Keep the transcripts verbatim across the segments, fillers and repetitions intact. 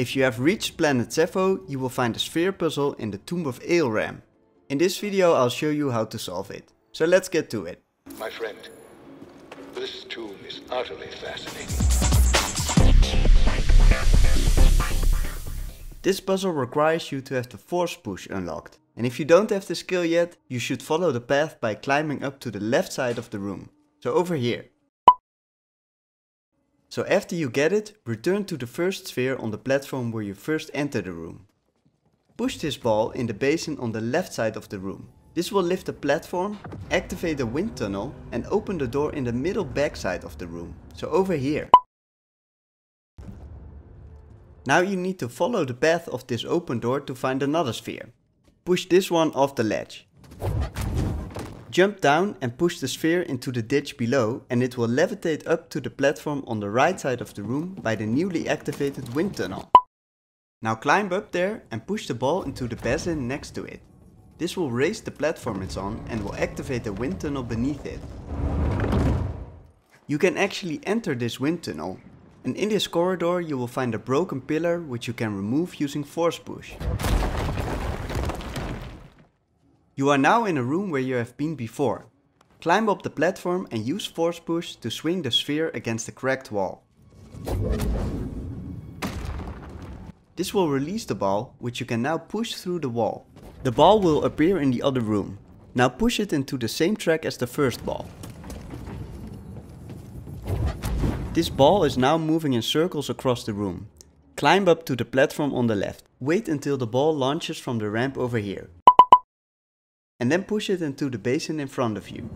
If you have reached planet Zeffo, you will find a sphere puzzle in the Tomb of Aelram. In this video I'll show you how to solve it. So let's get to it. My friend, this tomb is utterly fascinating. This puzzle requires you to have the force push unlocked. And if you don't have the skill yet, you should follow the path by climbing up to the left side of the room. So over here. So after you get it, return to the first sphere on the platform where you first entered the room. Push this ball in the basin on the left side of the room. This will lift the platform, activate the wind tunnel and open the door in the middle back side of the room. So over here. Now you need to follow the path of this open door to find another sphere. Push this one off the ledge. Jump down and push the sphere into the ditch below and it will levitate up to the platform on the right side of the room by the newly activated wind tunnel. Now climb up there and push the ball into the basin next to it. This will raise the platform it's on and will activate the wind tunnel beneath it. You can actually enter this wind tunnel, and in this corridor you will find a broken pillar which you can remove using force push. You are now in a room where you have been before. Climb up the platform and use force push to swing the sphere against the cracked wall. This will release the ball, which you can now push through the wall. The ball will appear in the other room. Now push it into the same track as the first ball. This ball is now moving in circles across the room. Climb up to the platform on the left. Wait until the ball launches from the ramp over here. And then push it into the basin in front of you.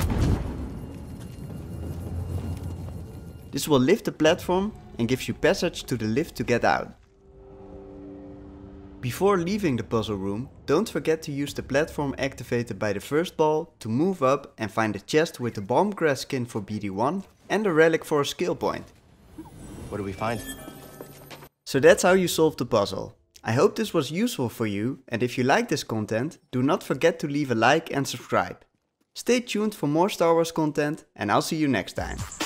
This will lift the platform and gives you passage to the lift to get out. Before leaving the puzzle room, don't forget to use the platform activated by the first ball to move up and find the chest with the bomb grass skin for B D one and the relic for a skill point. What do we find? So that's how you solve the puzzle. I hope this was useful for you, and if you like this content, do not forget to leave a like and subscribe. Stay tuned for more Star Wars content and I'll see you next time.